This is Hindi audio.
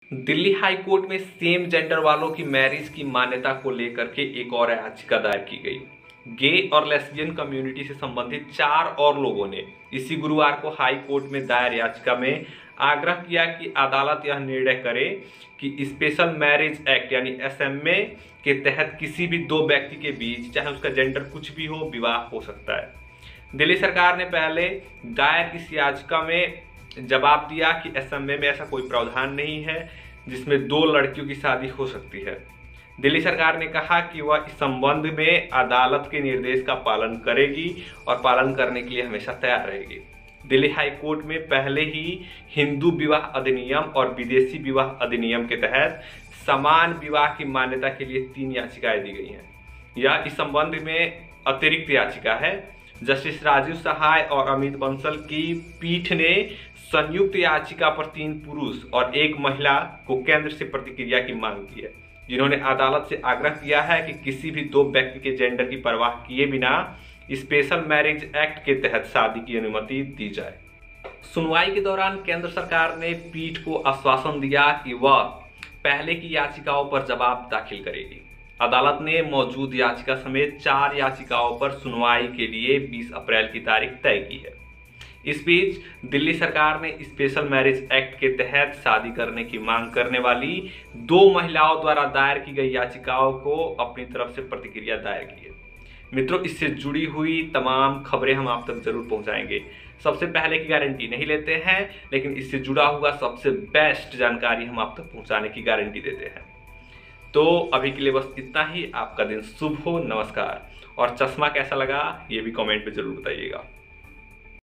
दिल्ली हाई कोर्ट में सेम जेंडर वालों की मैरिज की मान्यता को लेकर के एक और याचिका दायर की गई। गे और लेस्बियन कम्युनिटी से संबंधित 4 और लोगों ने इसी गुरुवार को हाई कोर्ट में दायर याचिका में आग्रह किया कि अदालत यह निर्णय करे कि स्पेशल मैरिज एक्ट यानी एसएमए के तहत किसी भी 2 व्यक्ति के बीच, चाहे उसका जेंडर कुछ भी हो, विवाह हो सकता है। दिल्ली सरकार ने पहले दायर इस याचिका में जवाब दिया कि एसएमए में ऐसा कोई प्रावधान नहीं है जिसमें 2 लड़कियों की शादी हो सकती है। दिल्ली सरकार ने कहा कि वह इस संबंध में अदालत के निर्देश का पालन करेगी और पालन करने के लिए हमेशा तैयार रहेगी। दिल्ली हाई कोर्ट में पहले ही हिंदू विवाह अधिनियम और विदेशी विवाह अधिनियम के तहत समान विवाह की मान्यता के लिए 3 याचिकाएं दी गई हैं। यह इस संबंध में अतिरिक्त याचिका है। जस्टिस राजीव सहाय और अमित बंसल की पीठ ने संयुक्त याचिका पर 3 पुरुष और 1 महिला को केंद्र से प्रतिक्रिया की मांग की है, जिन्होंने अदालत से आग्रह किया है कि किसी भी 2 व्यक्ति के जेंडर की परवाह किए बिना स्पेशल मैरिज एक्ट के तहत शादी की अनुमति दी जाए। सुनवाई के दौरान केंद्र सरकार ने पीठ को आश्वासन दिया कि वह पहले की याचिकाओं पर जवाब दाखिल करेगी। अदालत ने मौजूद याचिका समेत 4 याचिकाओं पर सुनवाई के लिए 20 अप्रैल की तारीख तय की है। इस बीच दिल्ली सरकार ने स्पेशल मैरिज एक्ट के तहत शादी करने की मांग करने वाली 2 महिलाओं द्वारा दायर की गई याचिकाओं को अपनी तरफ से प्रतिक्रिया दायर की है। मित्रों, इससे जुड़ी हुई तमाम खबरें हम आप तक जरूर पहुंचाएंगे। सबसे पहले की गारंटी नहीं लेते हैं, लेकिन इससे जुड़ा हुआ सबसे बेस्ट जानकारी हम आप तक पहुंचाने की गारंटी देते हैं। तो अभी के लिए बस इतना ही। आपका दिन शुभ हो। नमस्कार। और चश्मा कैसा लगा ये भी कमेंट में जरूर बताइएगा।